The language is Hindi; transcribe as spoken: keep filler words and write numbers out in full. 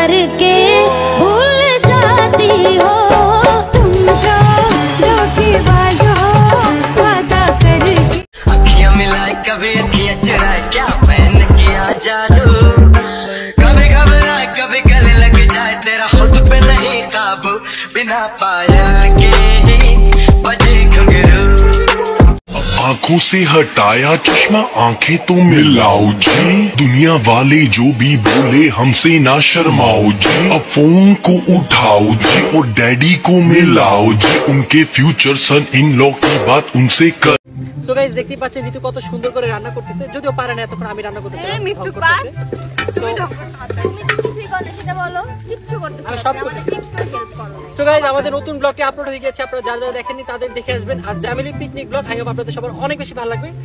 करके भूल जाती हो तुम जो धोखेबाज हो वादा करके। अखियां मिलाए कभी अखियां चुराए क्या मैंने किया जादू, कभी घबराए कभी गले लग जाए तेरा खुद पे नहीं काबू, बिना पाया के बजे घुंघरू। आंखों से हटाया चश्मा आंखें तो मिलाओ जी, दुनिया वाले जो भी बोले हमसे ना शर्माओ जी। अब फोन को उठाओ जी और डैडी को मिलाओ जी, उनके फ्यूचर सन इन लॉ की बात उनसे कर। সো গাইস দেখতেই পাচ্ছেন ঋতু কত সুন্দর করে রান্না করতেছে, যদিও পারে না এতক্ষণ আমি রান্না করতেছি। এই মিঠু পাস তুমি তুমি তো কিছুই করতে সেটা বলো, কিচ্ছু করতেছ না, আমাদের একটু হেল্প করো। সো গাইস আমাদের নতুন ব্লগটি আপলোড হয়ে গেছে, আপনারা যারা যারা দেখেননি তাদের দেখে আসবেন। আর family picnic blog I hope আপনাদের সবার অনেক বেশি ভালো লাগবে।